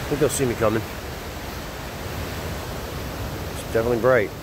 I think they'll see me coming. It's definitely bright.